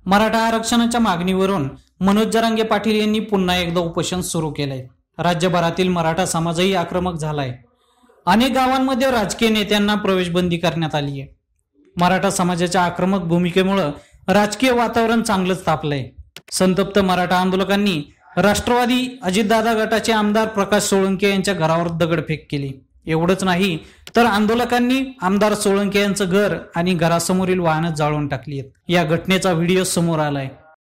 मराठा आरक्षणाच्या मागणीवरून मनोज जरांगे पाटील यांनी पुन्हा एकदा उपोषण सुरू केलंय। राज्यभरातील मराठा समाजही आक्रमक झालाय। अनेक गावांमध्ये राजकीय नेत्यांना प्रवेशबंदी करण्यात आली आहे। मराठा समाजाच्या आक्रमक भूमिकेमुळे राजकीय वातावरण चांगलंच तापलंय। संतप्त मराठा आंदोलकांनी राष्ट्रवादी अजितदादा गटाचे आमदार प्रकाश सोळंके यांच्या घरावर दगडफेक केली। एवढंच नाही तर आंदोलकांनी आमदार सोळंके यांचं घर आणि घरासमोरील वाहनं जाळून टाकली आहेत। या घटनेचा व्हिडिओ समोर आलाय।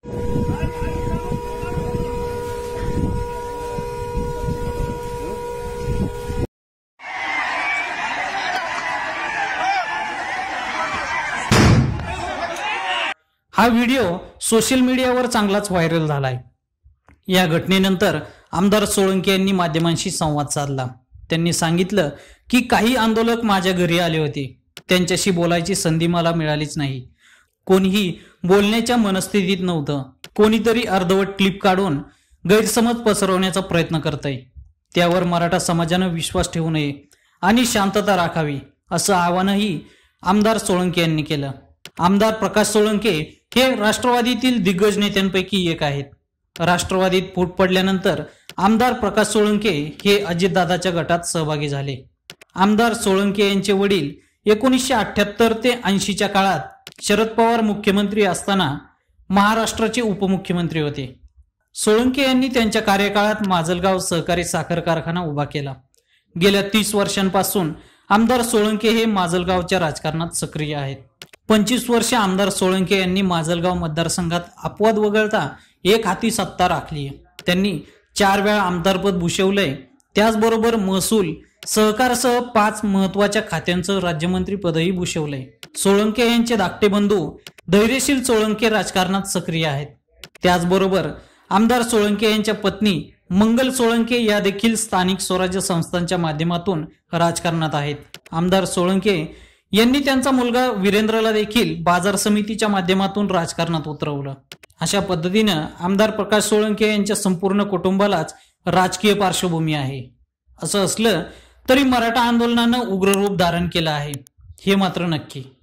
हा व्हिडिओ सोशल मीडियावर चांगलाच व्हायरल झालाय। या घटनेनंतर आमदार सोळंके यांनी माध्यमांशी संवाद साधला। त्यांनी सांगितलं की काही आंदोलक माझ्या घरी आले होते, त्यांच्याशी बोलायची संधी मला मिळालीच नाही। कोणीही बोलण्याच्या मनस्थितीत नव्हतं। कोणीतरी अर्धवट क्लिप काढून गैरसमज पसरवण्याचा प्रयत्न करतंय। त्यावर मराठा समाजानं विश्वास ठेवू नये आणि शांतता राखावी असं आवाहनही आमदार सोळंके यांनी केलं। आमदार प्रकाश सोळंके हे राष्ट्रवादीतील दिग्गज नेत्यांपैकी एक आहेत। राष्ट्रवादीत फूट पडल्यानंतर आमदार प्रकाश सोळंके हे अजितदादाच्या गटात सहभागी झाले। आमदार सोळंके यांचे वडील 1978 ते 80च्या काळात शरद पवार मुख्यमंत्री असताना महाराष्ट्राचे उपमुख्यमंत्री होते। सोळंके यांनी त्यांच्या कार्यकाळात माजलगाव सहकारी साखर कारखाना उभा केला। गेल्या 30 वर्षांपासून आमदार सोळंके हे माजलगावच्या राजकारणात सक्रिय आहेत। 25 वर्ष आमदार सोळंके यांनी माजलगाव मतदारसंघात अपवाद वगळता एक हाती सत्ता राखली आहे। त्यांनी 4 वेळा आमदारपद भूषवलंय। त्याचबरोबर महसूल सहकारसह 5 महत्वाच्या खात्यांचं राज्यमंत्री पदही भूषवलंय। सोळंके यांचे धाकटे बंधू धैर्यशील सोळंके राजकारणात सक्रिय आहेत। त्याचबरोबर आमदार सोळंके यांच्या पत्नी मंगल सोळंके या देखील स्थानिक स्वराज्य संस्थांच्या माध्यमातून राजकारणात आहेत। आमदार सोळंके यांनी त्यांचा मुलगा वीरेंद्रला देखील बाजार समितीच्या माध्यमातून राजकारणात उतरवलं। अशा पद्धतीनं आमदार प्रकाश सोळंके यांच्या संपूर्ण कुटुंबालाच राजकीय पार्श्वभूमी आहे। असं असलं तरी मराठा आंदोलनानं उग्र रूप धारण केलं आहे हे मात्र नक्की।